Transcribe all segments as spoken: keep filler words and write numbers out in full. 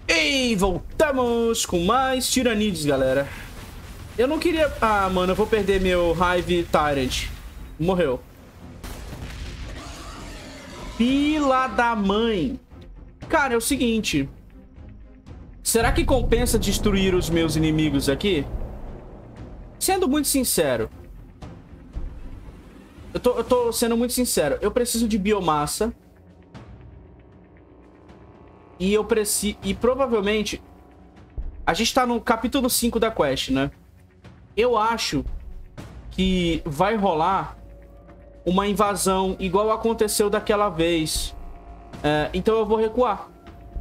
E voltamos com mais Tiranides, galera. Eu não queria... Ah, mano, eu vou perder meu Hive Tyrant. Morreu. Fila da mãe. Cara, é o seguinte. Será que compensa destruir os meus inimigos aqui? Sendo muito sincero. Eu tô, eu tô sendo muito sincero. Eu preciso de biomassa. E eu preciso... E provavelmente... A gente tá no capítulo cinco da quest, né? Eu acho que vai rolar uma invasão igual aconteceu daquela vez. É, então eu vou recuar.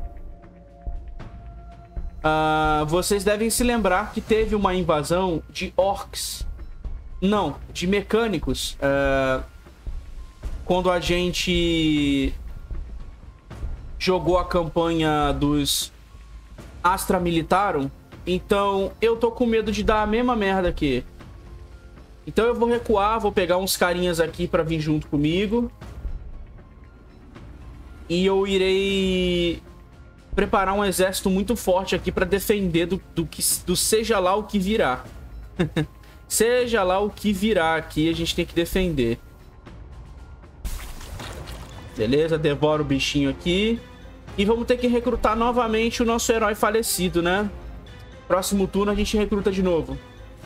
Uh, vocês devem se lembrar que teve uma invasão de orcs. Não, de mecânicos. Uh, quando a gente jogou a campanha dos Astra Militarum. Então eu tô com medo de dar a mesma merda aqui. Então eu vou recuar, vou pegar uns carinhas aqui pra vir junto comigo. E eu irei preparar um exército muito forte aqui pra defender do, do, que, do seja lá o que virá. Seja lá o que virá aqui, a gente tem que defender. Beleza, devora o bichinho aqui. E vamos ter que recrutar novamente o nosso herói falecido, né? Próximo turno a gente recruta de novo.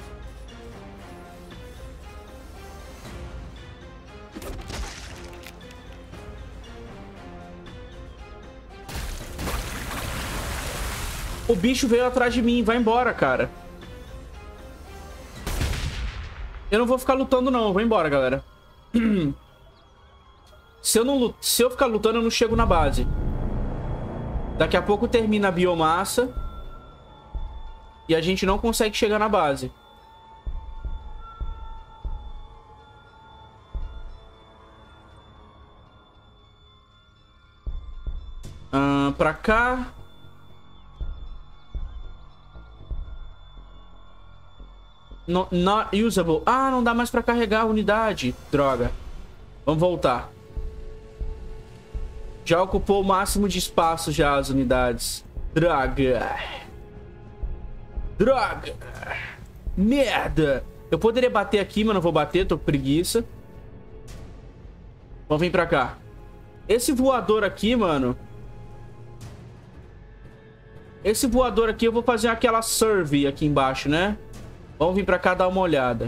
O bicho veio atrás de mim. Vai embora, cara. Eu não vou ficar lutando, não. Eu vou embora, galera. Se eu, não, se eu ficar lutando, eu não chego na base. Daqui a pouco termina a biomassa. E a gente não consegue chegar na base. Ah, pra cá. No, not usable. Ah, não dá mais pra carregar a unidade. Droga. Vamos voltar. Já ocupou o máximo de espaço já as unidades. Droga. Droga. Merda. Eu poderia bater aqui, mas não vou bater. Tô com preguiça. Vamos vir pra cá. Esse voador aqui, mano. Esse voador aqui eu vou fazer aquela survey aqui embaixo, né? Vamos vir pra cá dar uma olhada.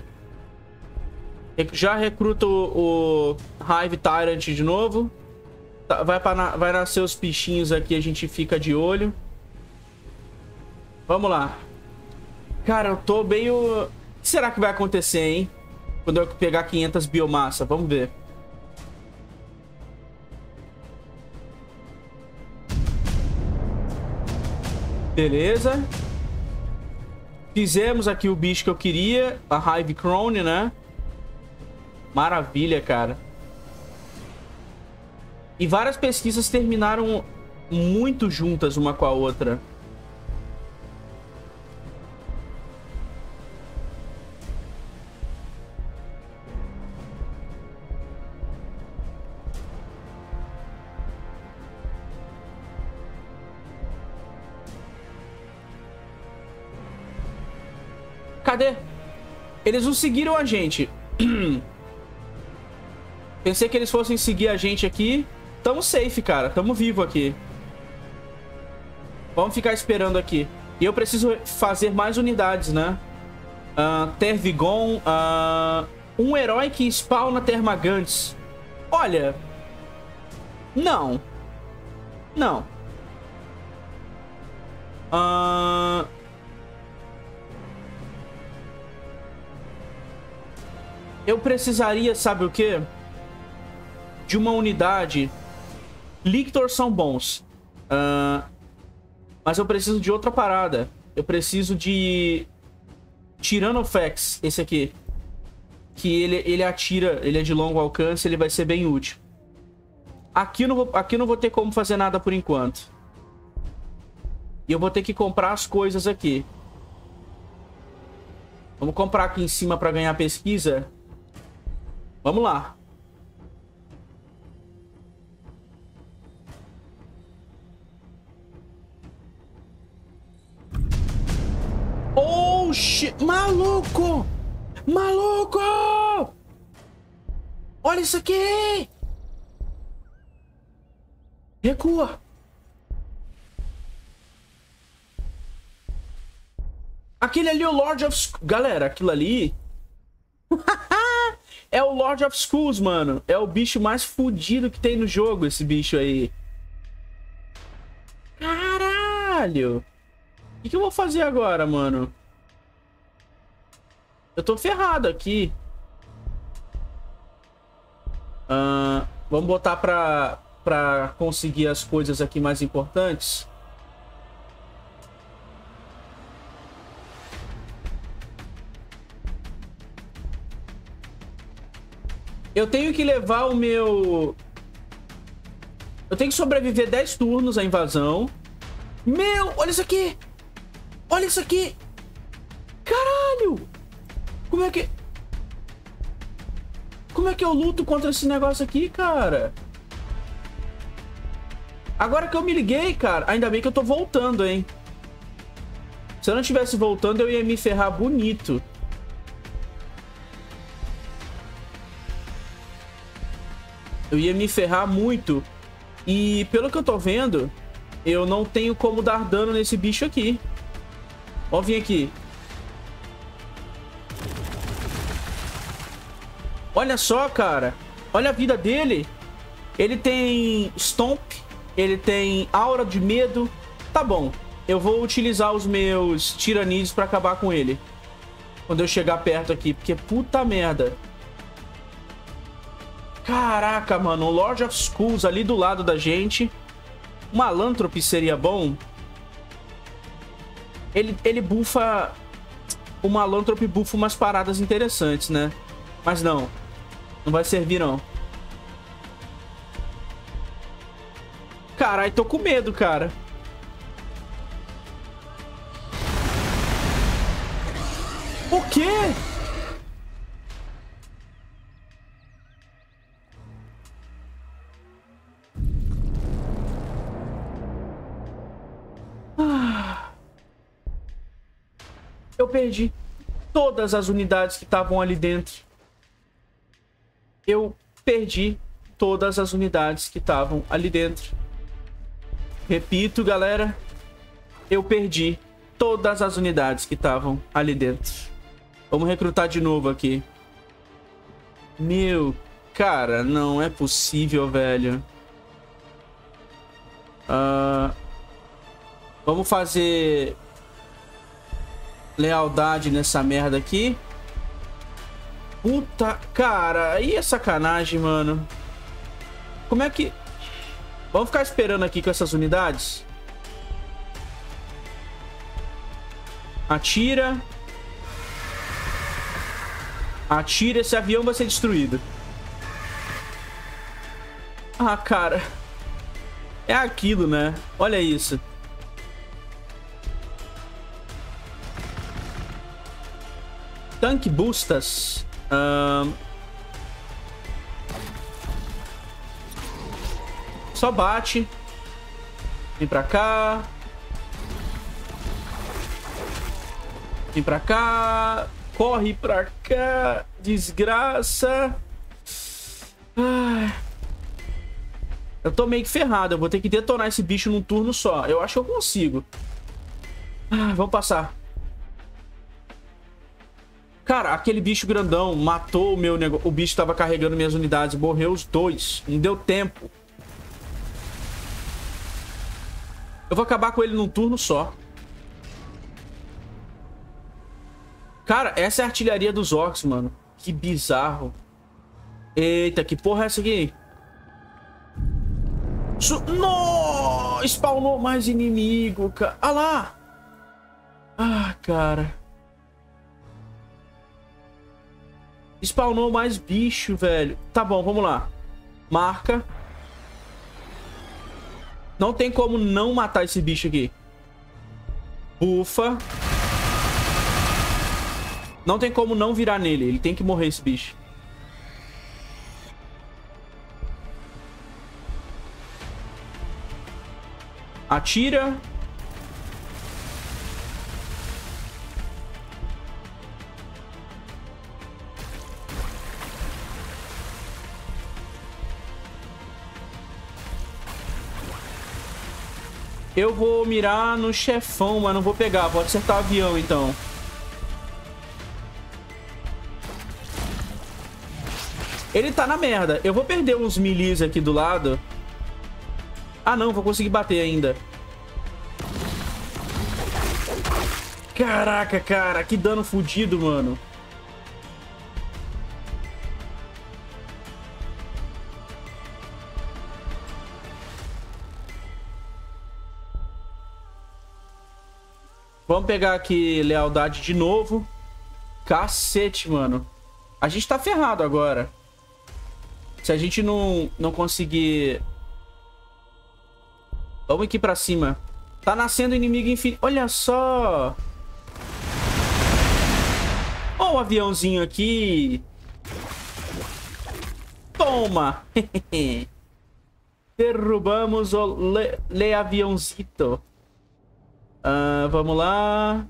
Já recruto o, o Hive Tyrant de novo. Vai, pra, vai nascer os bichinhos aqui, a gente fica de olho. Vamos lá. Cara, eu tô meio... O que será que vai acontecer, hein? Quando eu pegar quinhentas biomassa. Vamos ver. Beleza. Fizemos aqui o bicho que eu queria. A Hive Crone, né? Maravilha, cara. E várias pesquisas terminaram muito juntas uma com a outra. Cadê? Eles não seguiram a gente. Pensei que eles fossem seguir a gente aqui. Tamo safe, cara. Tamo vivo aqui. Vamos ficar esperando aqui. E eu preciso fazer mais unidades, né? Uh, Tervigon. Uh, um herói que spawna Termagantes. Olha. Não. Não. Uh... Eu precisaria, sabe o quê? De uma unidade. Lictor são bons. Uh, mas eu preciso de outra parada. Eu preciso de... Tyrannofex, esse aqui. Que ele, ele atira, ele é de longo alcance, ele vai ser bem útil. Aqui eu não vou, aqui eu não vou ter como fazer nada por enquanto. E eu vou ter que comprar as coisas aqui. Vamos comprar aqui em cima para ganhar pesquisa. Vamos lá. Oxi, maluco! Maluco! Olha isso aqui! Recua! Aquele ali é o Lord of... Galera, aquilo ali... é o Lord of Schools, mano. É o bicho mais fudido que tem no jogo, esse bicho aí. Caralho! O que, que eu vou fazer agora, mano? Eu tô ferrado aqui. Uh, vamos botar pra, pra conseguir as coisas aqui mais importantes. Eu tenho que levar o meu... Eu tenho que sobreviver dez turnos à invasão. Meu, olha isso aqui! Olha isso aqui! Caralho! Como é que... Como é que eu luto contra esse negócio aqui, cara? Agora que eu me liguei, cara... Ainda bem que eu tô voltando, hein? Se eu não estivesse voltando, eu ia me ferrar bonito. Eu ia me ferrar muito. E pelo que eu tô vendo, eu não tenho como dar dano nesse bicho aqui. Ó, vem aqui. Olha só, cara. Olha a vida dele. Ele tem Stomp. Ele tem Aura de Medo. Tá bom. Eu vou utilizar os meus Tiranídeos pra acabar com ele. Quando eu chegar perto aqui. Porque puta merda. Caraca, mano. O Lord of Schools ali do lado da gente. Malanthrope seria bom. Ele, ele bufa... O Malanthrope bufa umas paradas interessantes, né? Mas não. Não vai servir, não. Caralho, tô com medo, cara. O quê? Ah. Eu perdi todas as unidades que estavam ali dentro. Eu perdi todas as unidades que estavam ali dentro. Repito, galera. Eu perdi todas as unidades que estavam ali dentro. Vamos recrutar de novo aqui. Meu, cara, não é possível, velho. Uh, vamos fazer lealdade nessa merda aqui. Puta, cara, aí é sacanagem, mano. Como é que... Vamos ficar esperando aqui com essas unidades. Atira. Atira, esse avião vai ser destruído. Ah, cara. É aquilo, né? Olha isso. Tanque Bustas. Um... Só bate. Vem pra cá. Vem pra cá. Corre pra cá. Desgraça. Ai. Eu tô meio que ferrado. Eu vou ter que detonar esse bicho num turno só. Eu acho que eu consigo. Ah, vamos passar. Cara, aquele bicho grandão matou o meu negócio. O bicho tava carregando minhas unidades. Morreu os dois. Não deu tempo. Eu vou acabar com ele num turno só. Cara, essa é a artilharia dos orcs, mano. Que bizarro. Eita, que porra é essa aqui? Su no! Spawnou mais inimigo, cara. Ah lá! Ah, cara. Spawnou mais bicho, velho. Tá bom, vamos lá. Marca. Não tem como não matar esse bicho aqui. Bufa. Não tem como não virar nele. Ele tem que morrer, esse bicho. Atira. Eu vou mirar no chefão, mas não vou pegar. Vou acertar o avião, então. Ele tá na merda. Eu vou perder uns milis aqui do lado. Ah, não. Vou conseguir bater ainda. Caraca, cara. Que dano fudido, mano. Vamos pegar aqui lealdade de novo. Cacete, mano. A gente tá ferrado agora. Se a gente não, não conseguir... Vamos aqui pra cima. Tá nascendo inimigo infinito. Olha só. Ó o aviãozinho aqui. Toma. Derrubamos o le, le aviãozito. Uh, vamos lá.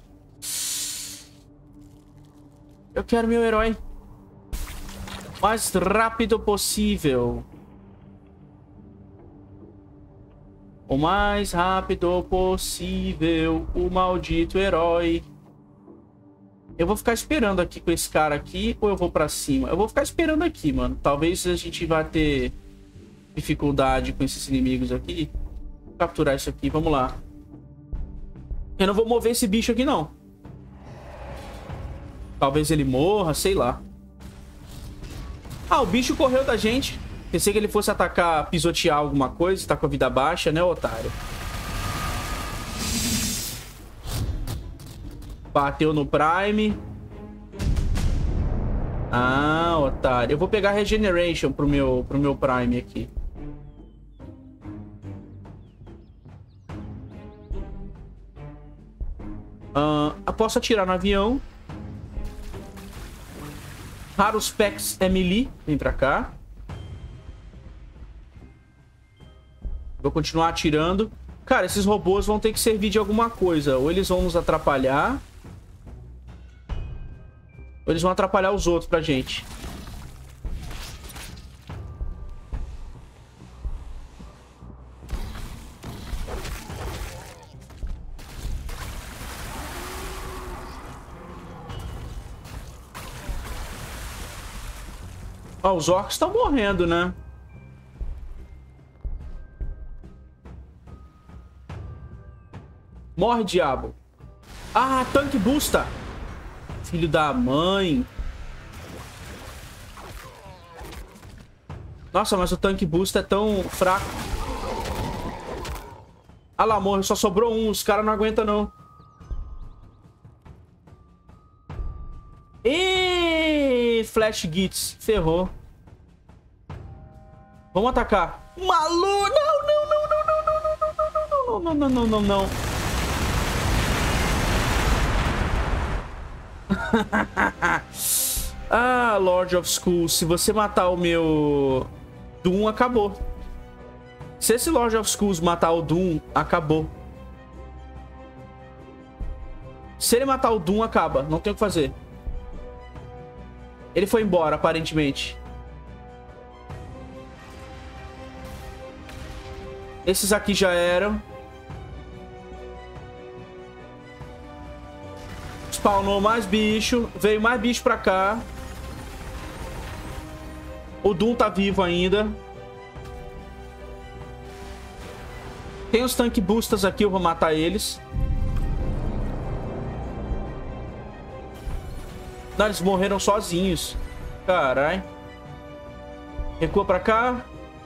Eu quero meu herói o mais rápido possível. O mais rápido possível. O maldito herói. Eu vou ficar esperando aqui com esse cara aqui. Ou eu vou pra cima? Eu vou ficar esperando aqui, mano. Talvez a gente vá ter dificuldade com esses inimigos aqui. Vou capturar isso aqui. Vamos lá. Eu não vou mover esse bicho aqui, não. Talvez ele morra, sei lá. Ah, o bicho correu da gente. Pensei que ele fosse atacar, pisotear alguma coisa. Tá com a vida baixa, né, otário? Bateu no Prime. Ah, otário. Eu vou pegar Regeneration pro meu, pro meu Prime aqui. Uh, eu posso atirar no avião. Raros Pex é melee. Vem pra cá. Vou continuar atirando. Cara, esses robôs vão ter que servir de alguma coisa. Ou eles vão nos atrapalhar, ou eles vão atrapalhar os outros pra gente. Ó, os orcs estão morrendo, né? Morre, diabo. Ah, tanque busta. Filho da mãe. Nossa, mas o tanque busta é tão fraco. Ah lá, morre. Só sobrou um. Os caras não aguentam, não. E Flash Gits. Ferrou. Vamos atacar. Malu! Não, não, não, não, não, não, não, não, não, não, não, não. Ah, Lord of Schools. Se você matar o meu Doom, acabou. Se esse Lord of Schools matar o Doom, acabou. Se ele matar o Doom, acaba. Não tem o que fazer. Ele foi embora, aparentemente. Esses aqui já eram. Spawnou mais bicho. Veio mais bicho pra cá. O Doom tá vivo ainda. Tem os tanque boosters aqui. Eu vou matar eles. Não, eles morreram sozinhos. Carai. Recua pra cá.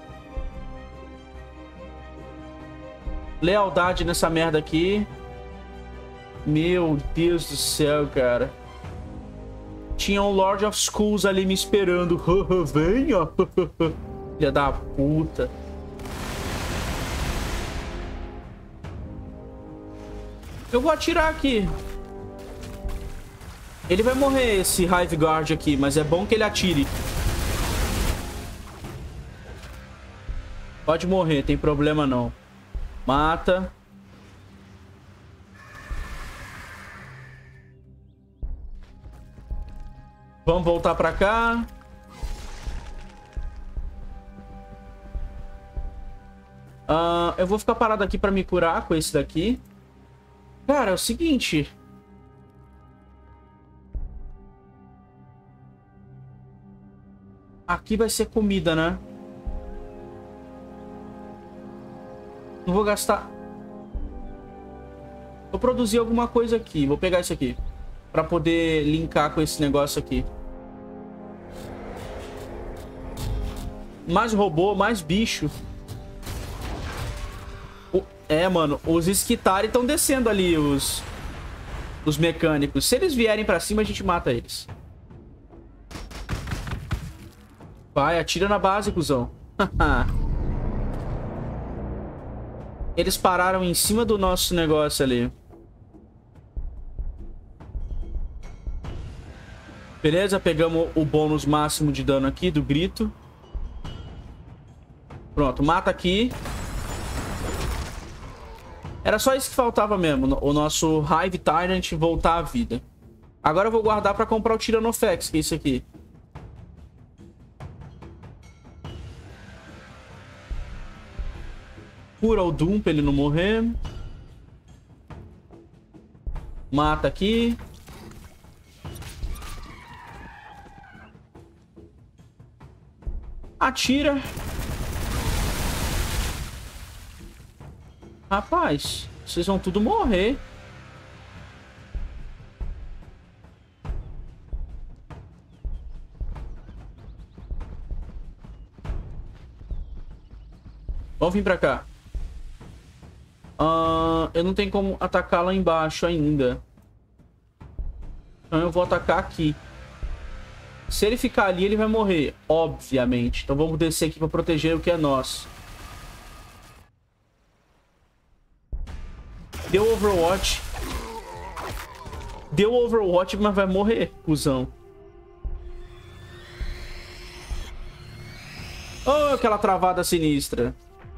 Lealdade nessa merda aqui. Meu Deus do céu, cara. Tinha um Lord of Schools ali me esperando. Venha. Filha da puta. Eu vou atirar aqui. Ele vai morrer, esse Hive Guard aqui, mas é bom que ele atire. Pode morrer, tem problema não. Mata. Vamos voltar pra cá. Uh, eu vou ficar parado aqui pra me curar com esse daqui. Cara, é o seguinte... Aqui vai ser comida, né? Não vou gastar... Vou produzir alguma coisa aqui. Vou pegar isso aqui. Pra poder linkar com esse negócio aqui. Mais robô, mais bicho. O... É, mano. Os Skitari estão descendo ali, os... Os mecânicos. Se eles vierem pra cima, a gente mata eles. Vai, atira na base, cuzão. Eles pararam em cima do nosso negócio ali. Beleza, pegamos o bônus máximo de dano aqui do grito. Pronto, mata aqui. Era só isso que faltava mesmo. O nosso Hive Tyrant voltar à vida. Agora eu vou guardar pra comprar o Tyrannofex, que é isso aqui. Cura o Doom pra ele não morrer. Mata aqui. Atira. Rapaz, vocês vão tudo morrer. Vamos vir pra cá. Uh, eu não tenho como atacar lá embaixo ainda. Então eu vou atacar aqui. Se ele ficar ali, ele vai morrer, obviamente. Então vamos descer aqui pra proteger o que é nosso. Deu Overwatch. Deu Overwatch, mas vai morrer, cuzão. Oh, aquela travada sinistra.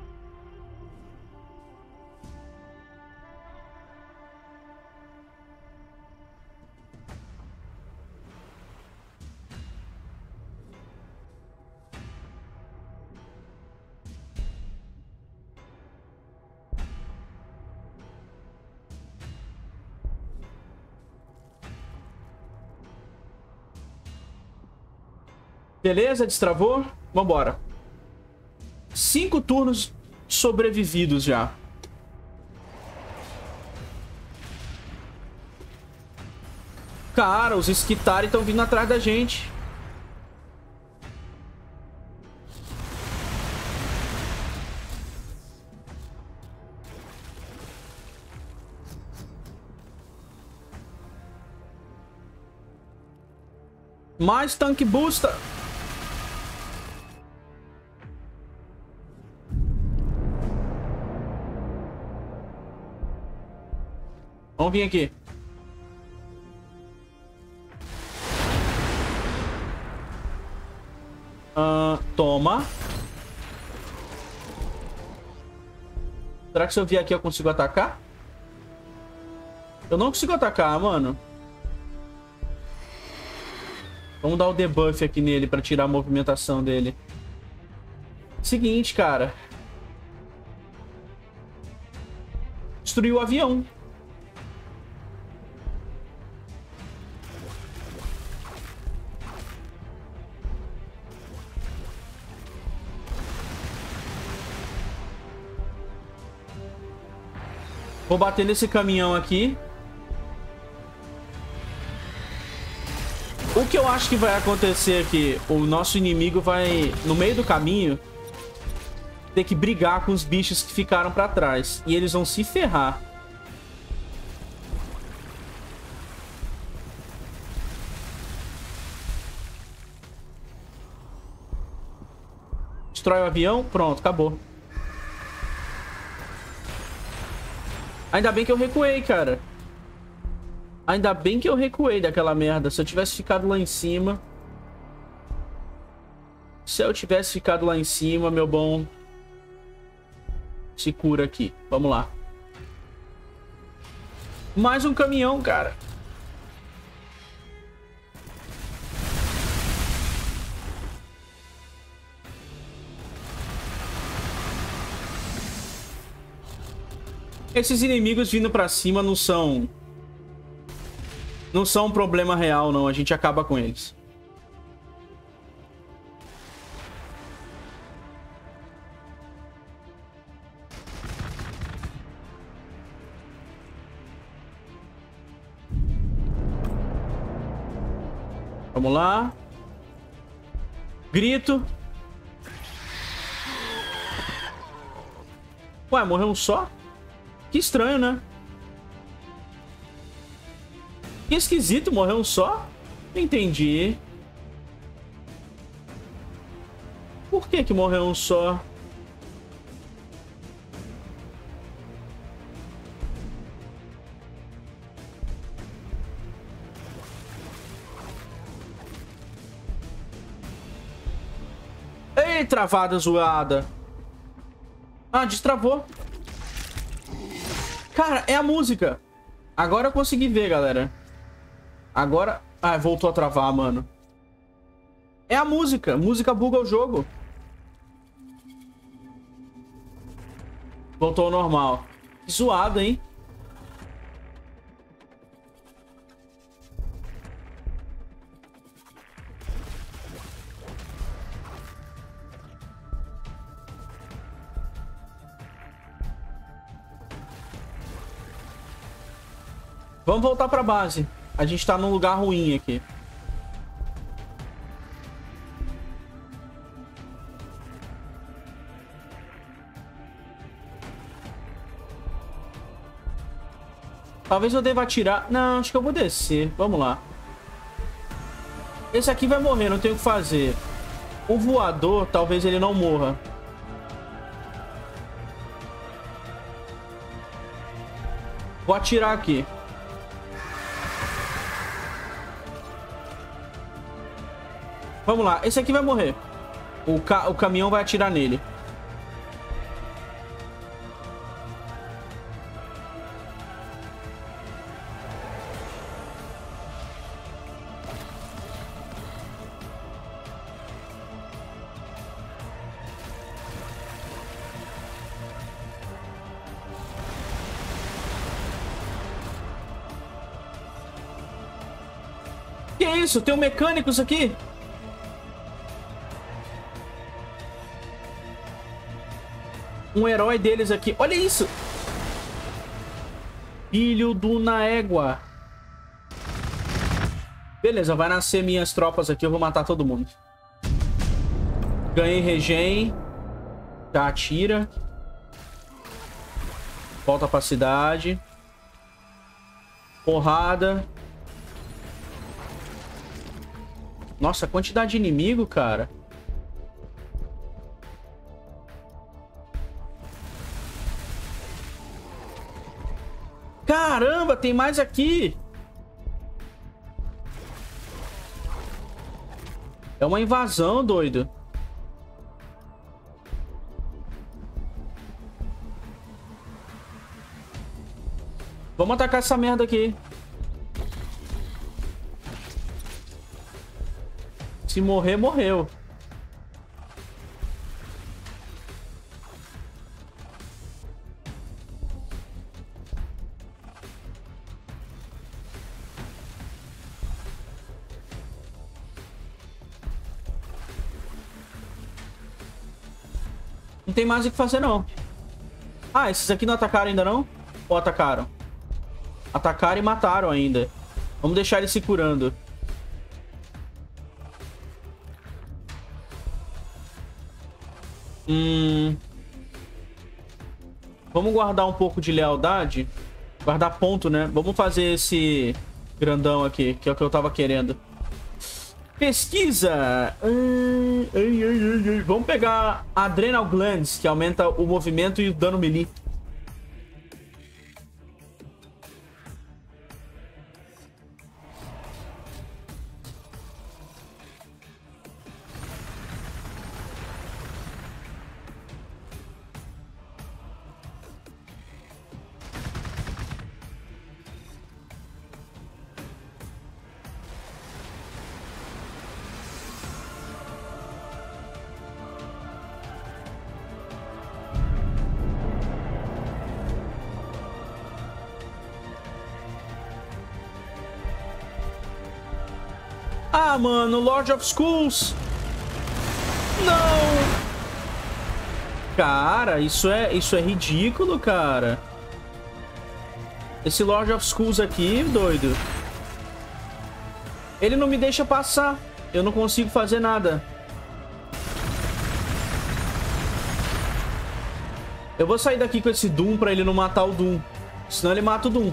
Beleza, destravou. Vambora. Cinco turnos sobrevividos já. Cara, os Skitari estão vindo atrás da gente. Mais tanque booster. Vamos vir aqui. Uh, toma. Será que se eu vier aqui eu consigo atacar? Eu não consigo atacar, mano. Vamos dar o debuff aqui nele pra tirar a movimentação dele. Seguinte, cara. Destruiu o avião. Vou bater nesse caminhão aqui. O que eu acho que vai acontecer aqui? O nosso inimigo vai, no meio do caminho, ter que brigar com os bichos que ficaram pra trás. E eles vão se ferrar. Destrói o avião. Pronto, acabou. Ainda bem que eu recuei, cara. Ainda bem que eu recuei daquela merda. Se eu tivesse ficado lá em cima... Se eu tivesse ficado lá em cima, meu bom... Se cura aqui. Vamos lá. Mais um caminhão, cara. Esses inimigos vindo pra cima não são... Não são um problema real, não. A gente acaba com eles. Vamos lá. Grito. Ué, morreu um só? Que estranho, né? Que esquisito, morreu um só? Entendi. Por que que morreu um só? Ei, travada zoada. Ah, destravou. Cara, é a música. Agora eu consegui ver, galera. Agora... Ah, voltou a travar, mano. É a música. Música buga o jogo. Voltou ao normal. Que zoado, hein? Vamos voltar pra base. A gente tá num lugar ruim aqui. Talvez eu deva atirar... Não, acho que eu vou descer. Vamos lá. Esse aqui vai morrer, não tem o que fazer. O voador, talvez ele não morra. Vou atirar aqui. Vamos lá, esse aqui vai morrer. O, ca o caminhão vai atirar nele. Que isso? Tem um mecânico isso aqui? Um herói deles aqui. Olha isso! Filho do na égua. Beleza, vai nascer minhas tropas aqui. Eu vou matar todo mundo. Ganhei regen. Já atira. Volta pra cidade. Porrada. Nossa, a quantidade de inimigo, cara. Caramba, tem mais aqui. É uma invasão, doido. Vamos atacar essa merda aqui. Se morrer, morreu. Não tem mais o que fazer, não. Ah, esses aqui não atacaram ainda, não? Ou atacaram? Atacaram e mataram ainda. Vamos deixar ele se curando. Hum... Vamos guardar um pouco de lealdade. Guardar ponto, né? Vamos fazer esse grandão aqui, que é o que eu tava querendo. Pesquisa! Ai, ai, ai, ai. Vamos pegar Adrenal Glands, que aumenta o movimento e o dano melee. Ah, mano, Lord of Schools. Não. Cara, isso é, isso é ridículo, cara. Esse Lord of Schools aqui, doido. Ele não me deixa passar. Eu não consigo fazer nada. Eu vou sair daqui com esse Doom pra ele não matar o Doom. Senão ele mata o Doom.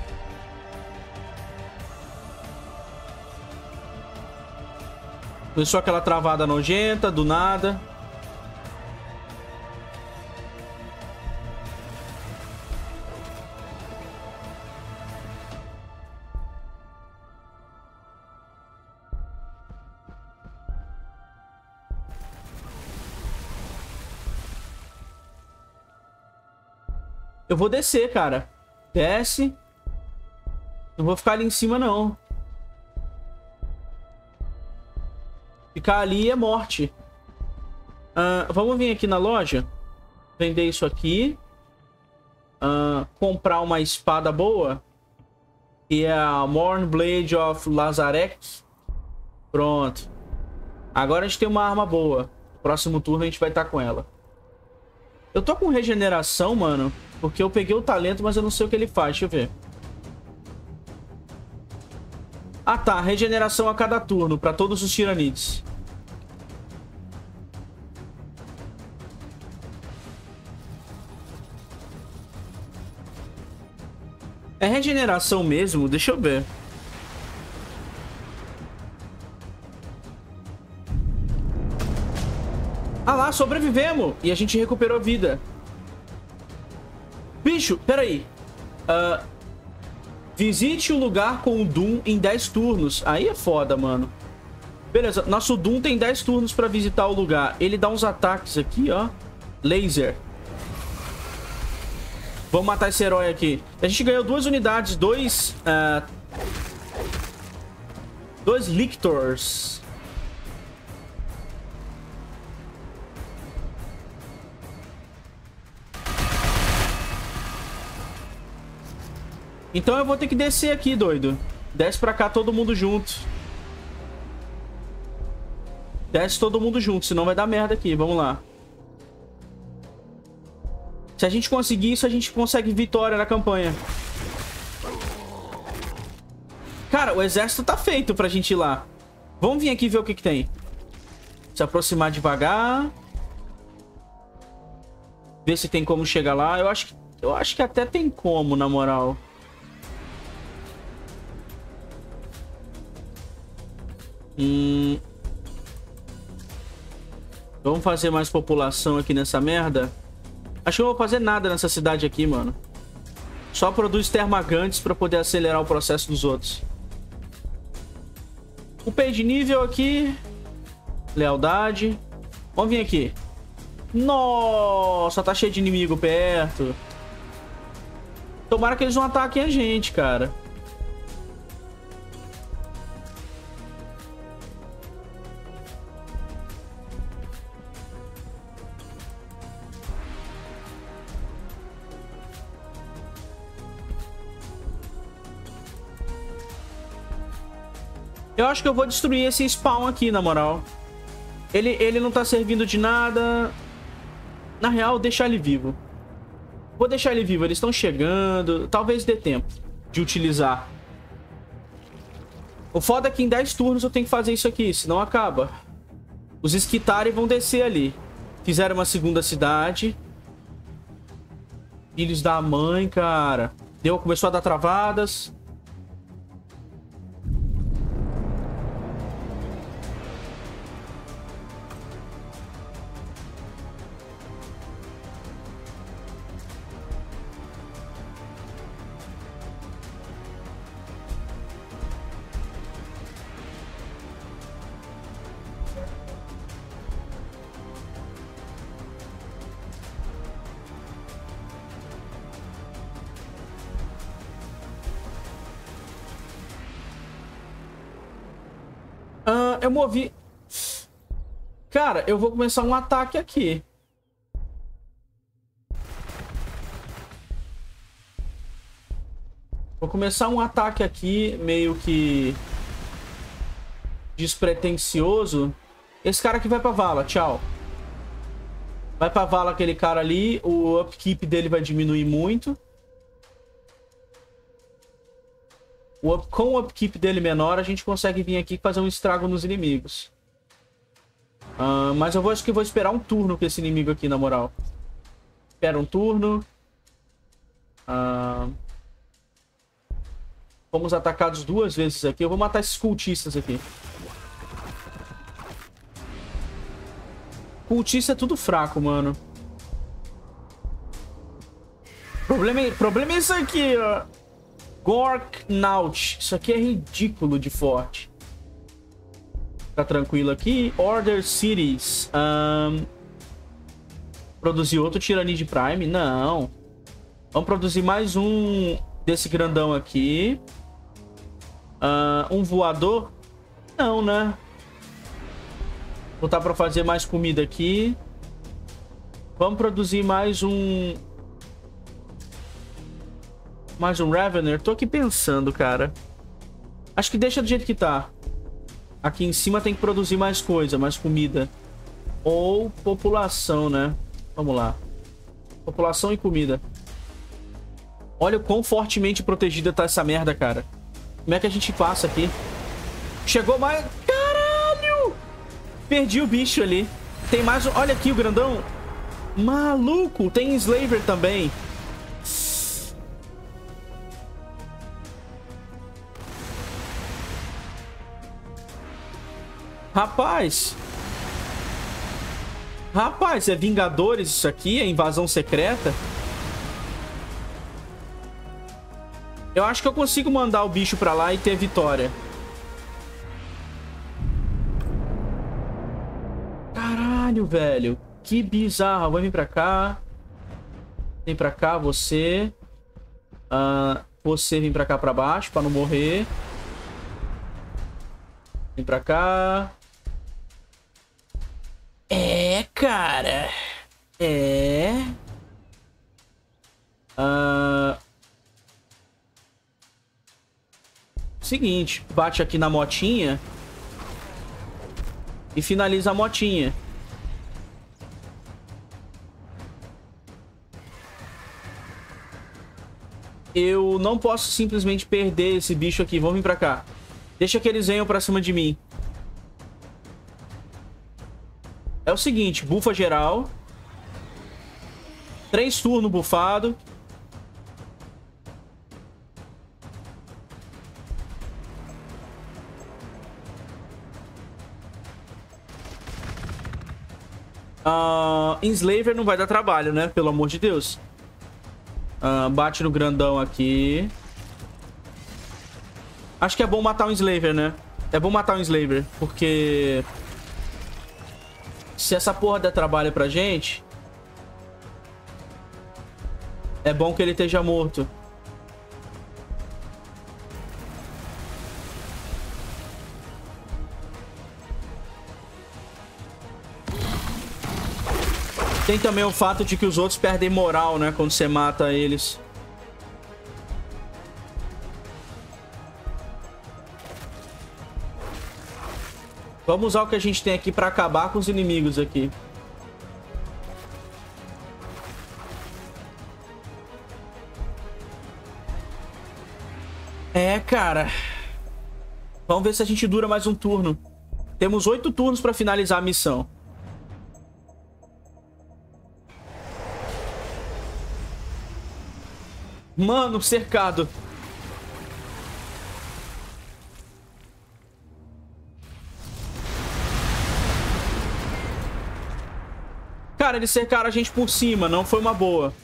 Começou aquela travada nojenta, do nada. Eu vou descer, cara. Desce. Não vou ficar ali em cima, não. Ficar ali é morte. Uh, vamos vir aqui na loja. Vender isso aqui. Uh, comprar uma espada boa. Que é a Mornblade of Lazarex. Pronto. Agora a gente tem uma arma boa. Próximo turno a gente vai estar com ela. Eu tô com regeneração, mano. Porque eu peguei o talento, mas eu não sei o que ele faz. Deixa eu ver. Ah, tá. Regeneração a cada turno para todos os tiranides. É regeneração mesmo? Deixa eu ver. Ah lá, sobrevivemos. E a gente recuperou vida. Bicho, peraí. Uh, visite o lugar com o Doom em dez turnos. Aí é foda, mano. Beleza, nosso Doom tem dez turnos pra visitar o lugar. Ele dá uns ataques aqui, ó. Laser. Vamos matar esse herói aqui. A gente ganhou duas unidades, dois... Uh, dois Lictors. Então eu vou ter que descer aqui, doido. Desce pra cá todo mundo junto. Desce todo mundo junto, senão vai dar merda aqui. Vamos lá. Se a gente conseguir isso, a gente consegue vitória na campanha. Cara, o exército tá feito pra gente ir lá. Vamos vir aqui ver o que que tem. Se aproximar devagar. Ver se tem como chegar lá. Eu acho que, eu acho que até tem como, na moral. Hum... Vamos fazer mais população aqui nessa merda. Acho que eu não vou fazer nada nessa cidade aqui, mano. Só produz termagantes pra poder acelerar o processo dos outros. Upei de nível aqui. Lealdade. Vamos vir aqui. Nossa, tá cheio de inimigo perto. Tomara que eles não ataquem a gente, cara. Eu acho que eu vou destruir esse spawn aqui, na moral. Ele, ele não tá servindo de nada. Na real, deixar ele vivo. Vou deixar ele vivo. Eles estão chegando. Talvez dê tempo de utilizar. O foda é que em dez turnos eu tenho que fazer isso aqui, senão acaba. Os Skitarii vão descer ali. Fizeram uma segunda cidade. Filhos da mãe, cara. Deu, começou a dar travadas. Uh, eu movi... Cara, eu vou começar um ataque aqui. Vou começar um ataque aqui, meio que... despretensioso. Esse cara aqui vai pra vala, tchau. Vai pra vala aquele cara ali. O upkeep dele vai diminuir muito. O up, com o upkeep dele menor, a gente consegue vir aqui e fazer um estrago nos inimigos. Uh, mas eu vou, acho que vou esperar um turno com esse inimigo aqui, na moral. Espera um turno. Uh, fomos atacados duas vezes aqui. Eu vou matar esses cultistas aqui. Cultista é tudo fraco, mano. Problema é, problema é isso aqui, ó. Gorknaut. Isso aqui é ridículo de forte. Tá tranquilo aqui. Order Cities. Um, produzir outro Tyranid Prime? Não. Vamos produzir mais um desse grandão aqui. Uh, um voador? Não, né? Botar pra fazer mais comida aqui. Vamos produzir mais um... Mais um Ravener. Tô aqui pensando, cara. Acho que deixa do jeito que tá. Aqui em cima tem que produzir mais coisa, mais comida. Ou população, né? Vamos lá. População e comida. Olha o quão fortemente protegida tá essa merda, cara. Como é que a gente passa aqui? Chegou mais... Caralho! Perdi o bicho ali. Tem mais... Olha aqui o grandão. Maluco! Tem Slaver também. Rapaz. Rapaz, é Vingadores isso aqui? É invasão secreta? Eu acho que eu consigo mandar o bicho pra lá e ter vitória. Caralho, velho. Que bizarro. Vai vir pra cá. Vem pra cá, você. Uh, você vem pra cá pra baixo, pra não morrer. Vem pra cá. É, cara. É. Uh... Seguinte, bate aqui na motinha. E finaliza a motinha. Eu não posso simplesmente perder esse bicho aqui. Vamos vir pra cá. Deixa que eles venham pra cima de mim. É o seguinte, bufa geral. Três turnos bufado. Uh, Enslaver não vai dar trabalho, né? Pelo amor de Deus. Uh, bate no grandão aqui. Acho que é bom matar um Enslaver, né? É bom matar um Enslaver, porque... Se essa porra der trabalho pra gente... É bom que ele esteja morto. Tem também o fato de que os outros perdem moral, né? Quando você mata eles. Vamos usar o que a gente tem aqui pra acabar com os inimigos aqui. É, cara. Vamos ver se a gente dura mais um turno. Temos oito turnos pra finalizar a missão. Mano, cercado. Cara, eles cercaram a gente por cima. Não foi uma boa.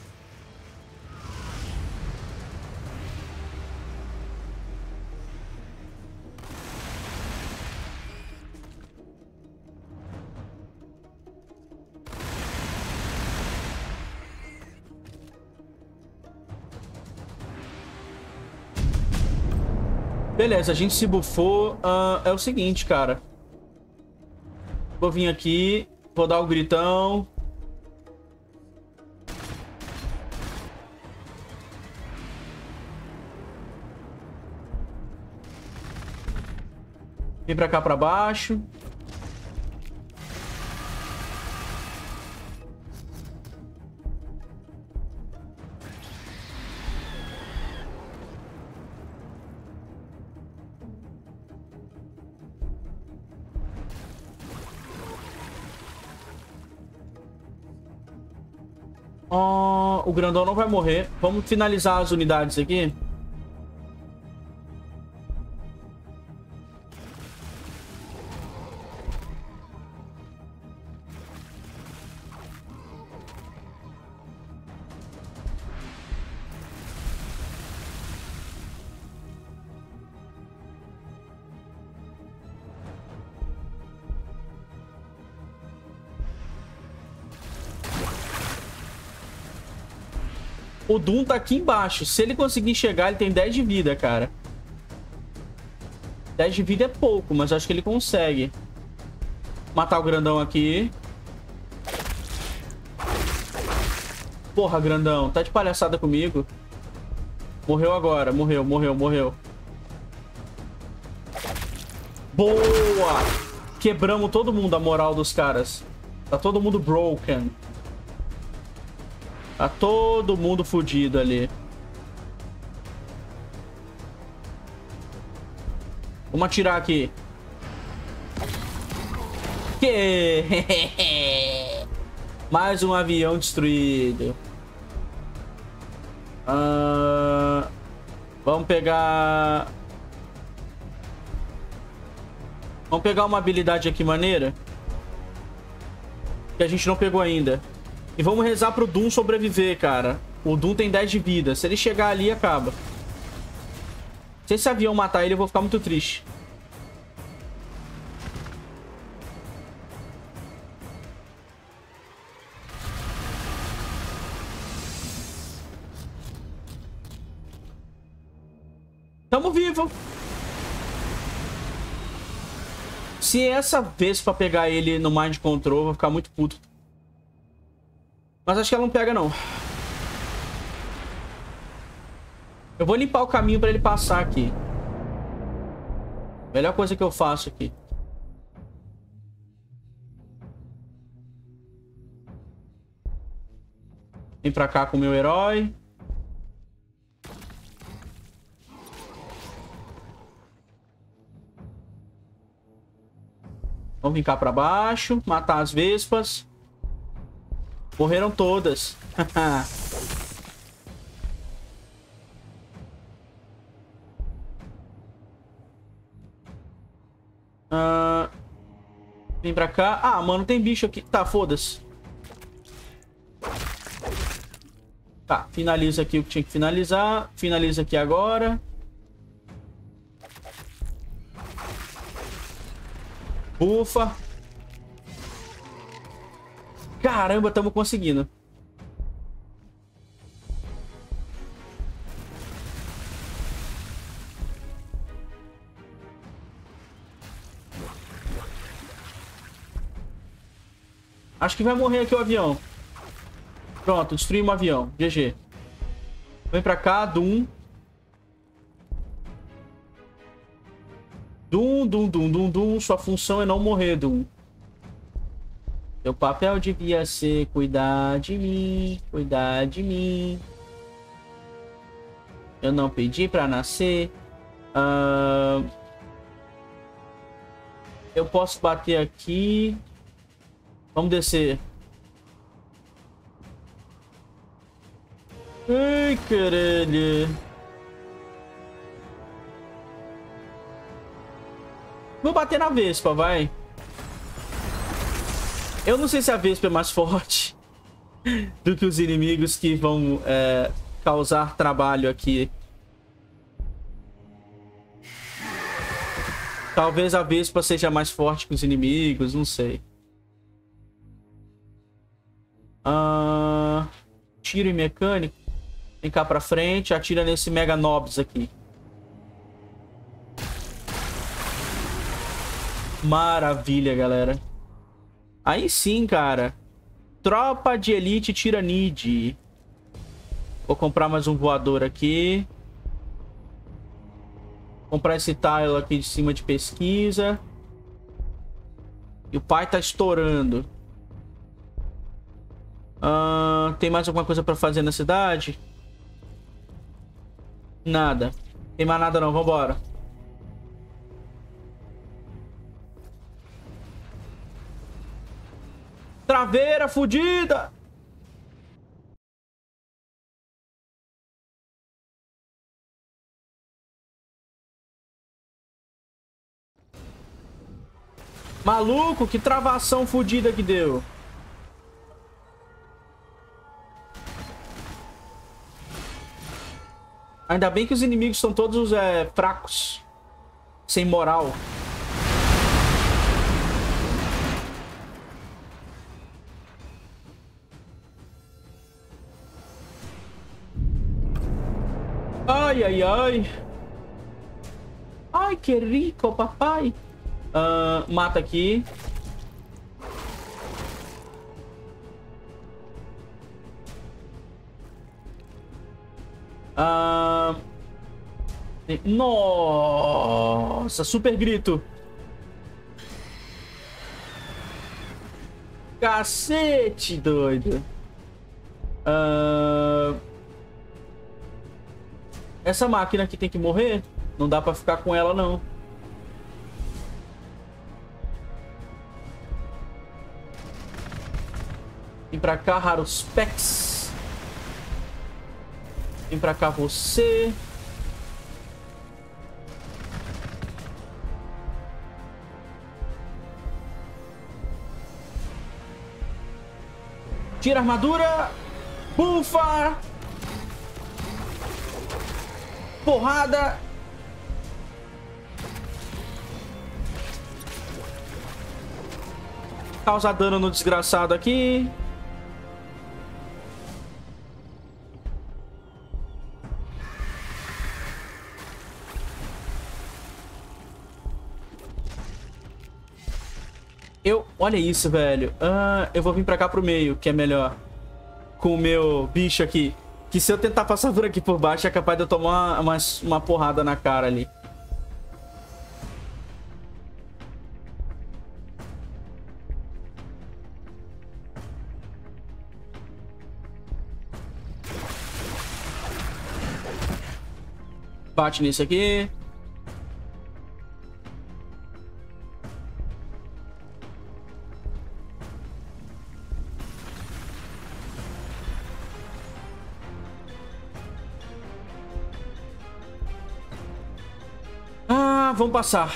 Beleza, a gente se bufou. Uh, é o seguinte, cara. Vou vir aqui. Vou dar o gritão. Vem pra cá pra baixo. Oh, o grandão não vai morrer. Vamos finalizar as unidades aqui. O Doom tá aqui embaixo. Se ele conseguir chegar, ele tem dez de vida, cara. dez de vida é pouco, mas acho que ele consegue. Matar o grandão aqui. Porra, grandão. Tá de palhaçada comigo. Morreu agora. Morreu, morreu, morreu. Boa! Quebramos todo mundo, a moral dos caras. Tá todo mundo broken. Tá todo mundo fudido ali. Vamos atirar aqui. Que... Mais um avião destruído. Uh... Vamos pegar... Vamos pegar uma habilidade aqui maneira. Que a gente não pegou ainda. E vamos rezar pro Doom sobreviver, cara. O Doom tem dez de vida. Se ele chegar ali, acaba. Se esse avião matar ele, eu vou ficar muito triste. Tamo vivo. Se essa vez pra pegar ele no Mind Control, eu vou ficar muito puto. Mas acho que ela não pega, não. Eu vou limpar o caminho pra ele passar aqui. Melhor coisa que eu faço aqui. Vem pra cá com o meu herói. Vamos vir cá pra baixo. Matar as vespas. Morreram todas. uh, vem pra cá. Ah, mano, tem bicho aqui. Tá, foda-se. Tá, finaliza aqui o que tinha que finalizar. Finaliza aqui agora. Bufa. Caramba, estamos conseguindo. Acho que vai morrer aqui o avião. Pronto, destruímos o avião. G G. Vem pra cá, Doom. Doom, Doom, Doom, Doom, Doom. Sua função é não morrer, Doom. Seu papel devia ser cuidar de mim, cuidar de mim. Eu não pedi pra nascer. Uh... Eu posso bater aqui. Vamos descer. Ai, caralho. Vou bater na Vespa, vai. Eu não sei se a Vespa é mais forte do que os inimigos que vão é, causar trabalho aqui. Talvez a Vespa seja mais forte que os inimigos, não sei. Uh, tiro em mecânico. Vem cá pra frente, atira nesse Mega Nobs aqui. Maravilha, galera. Aí sim, cara. Tropa de elite Tiranide. Vou comprar mais um voador aqui. Comprar esse tile aqui de cima de pesquisa. E o pai tá estourando. Uh, tem mais alguma coisa pra fazer na cidade? Nada. Tem mais nada não, vambora. Traveira fudida! Maluco, que travação fudida que deu. Ainda bem que os inimigos são todos é, fracos. Sem moral. Ai, ai, ai. Ai, que rico, papai. Uh, mata aqui. Uh... Nossa, super grito. Cacete, doido. Uh... Essa máquina aqui tem que morrer? Não dá pra ficar com ela, não. Vem pra cá, Haruspex. Vem pra cá você. Tira a armadura. Bufa. Porrada. Causa dano no desgraçado aqui. Eu... Olha isso, velho. Ah, eu vou vir pra cá pro meio, que é melhor. Com o meu bicho aqui. Que se eu tentar passar por aqui por baixo, é capaz de eu tomar uma, uma porrada na cara ali. Bate nisso aqui. Ah, vamos passar.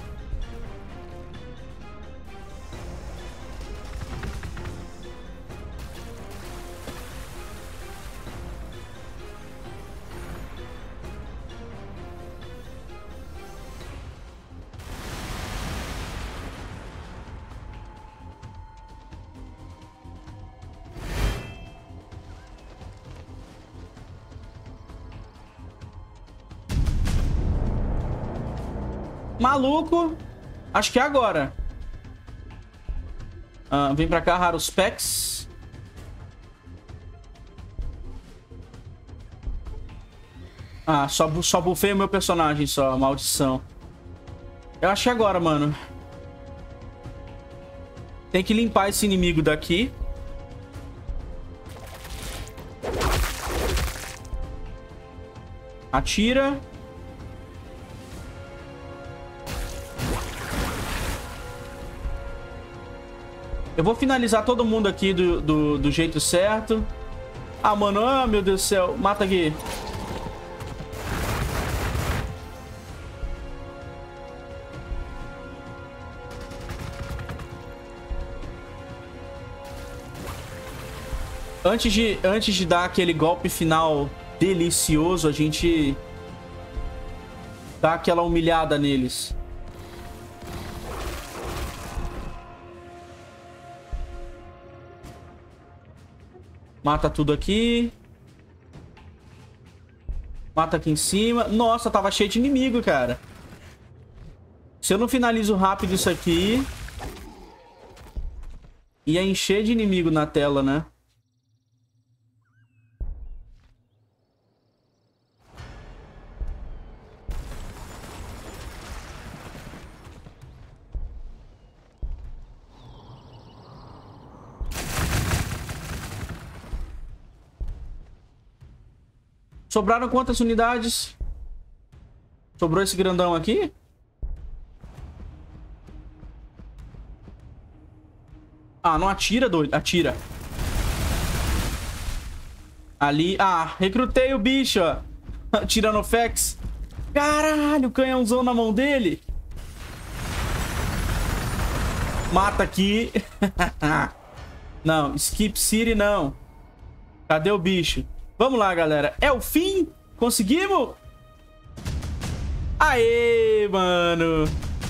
Maluco. Acho que é agora. Ah, vem pra cá, Haruspex. Ah, só, só bufei o meu personagem só, maldição. Eu acho que é agora, mano. Tem que limpar esse inimigo daqui. Atira. Eu vou finalizar todo mundo aqui do, do, do jeito certo. Ah, mano. Ah, meu Deus do céu. Mata aqui. Antes de, antes de dar aquele golpe final delicioso, a gente dá aquela humilhada neles. Mata tudo aqui. Mata aqui em cima. Nossa, tava cheio de inimigo, cara. Se eu não finalizo rápido isso aqui, ia encher de inimigo na tela, né? Sobraram quantas unidades? Sobrou esse grandão aqui? Ah, não atira, doido. Atira. Ali. Ah, recrutei o bicho, ó. Tiranofex. Caralho, canhãozão na mão dele. Mata aqui. Não, Skip City não. Cadê o bicho? Vamos lá, galera. É o fim? Conseguimos? Aê, mano.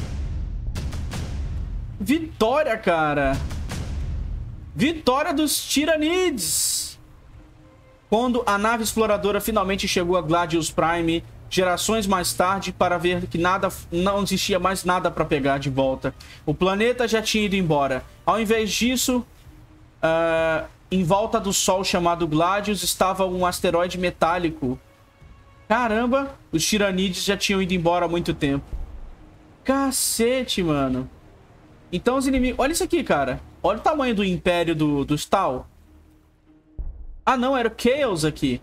Vitória, cara. Vitória dos Tiranids. Quando a nave exploradora finalmente chegou a Gladius Prime, gerações mais tarde, para ver que nada, não existia mais nada para pegar de volta. O planeta já tinha ido embora. Ao invés disso, uh, em volta do Sol chamado Gladius estava um asteroide metálico. Caramba, os Tiranids já tinham ido embora há muito tempo. Cacete, mano. Então os inimigos... Olha isso aqui, cara. Olha o tamanho do império do, dos Tal. Ah, não. Era o Chaos aqui.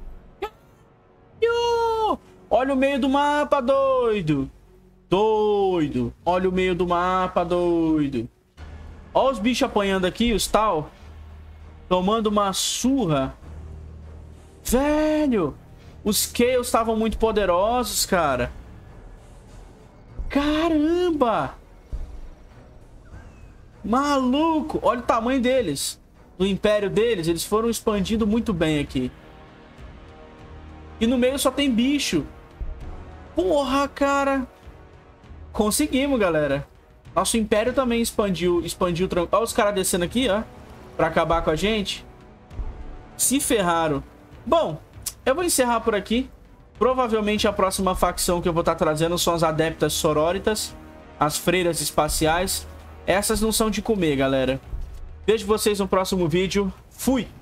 Olha o meio do mapa, doido. Doido. Olha o meio do mapa, doido. Olha os bichos apanhando aqui, os Tal. Tomando uma surra. Velho. Os Chaos estavam muito poderosos, cara. Caramba. Maluco. Olha o tamanho deles. Do império deles. Eles foram expandindo muito bem aqui. E no meio só tem bicho. Porra, cara. Conseguimos, galera. Nosso império também expandiu. Expandiu. Olha os caras descendo aqui, ó. Pra acabar com a gente. Se ferraram. Bom, eu vou encerrar por aqui. Provavelmente a próxima facção que eu vou estar trazendo são as Adeptas Sororitas. As Freiras Espaciais. Essas não são de comer, galera. Vejo vocês no próximo vídeo. Fui!